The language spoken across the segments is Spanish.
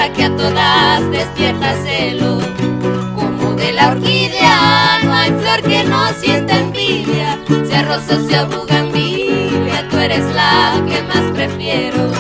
belleza que a todas despierta celo. Como de la orquídea no hay flor que no sienta envidia, sea rosa o sea bugambilia, tú eres la que más prefiero.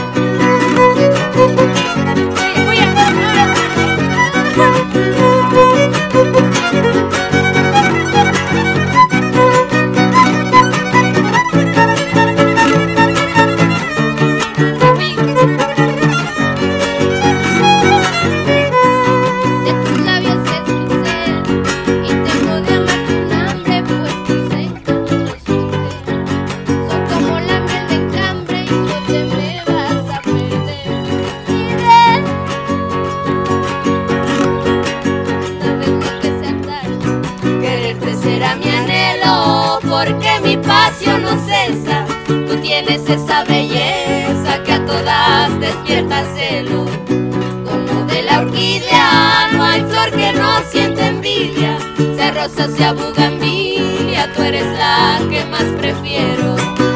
Será mi anhelo, porque mi pasión no cesa. Tú tienes esa belleza que a todas despierta celo. Como de la orquídea no hay flor que no sienta envidia, sea rosa o sea bugambilia, tú eres la que más prefiero.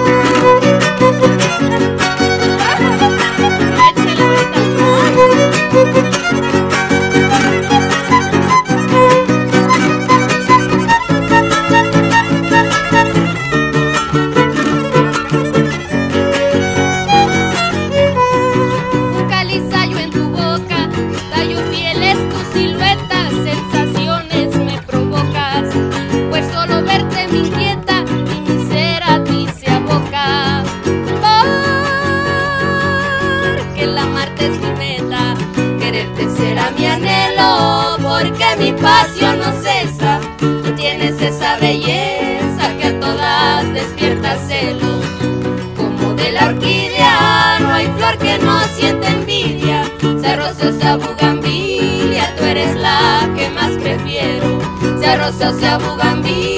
Será mi anhelo, porque mi pasión no cesa. Tú tienes esa belleza que a todas despierta celo. Como de la orquídea no hay flor que no sienta envidia, sea rosa o sea bugambilia, tú eres la que más prefiero. Sea rosa o sea bugambilia,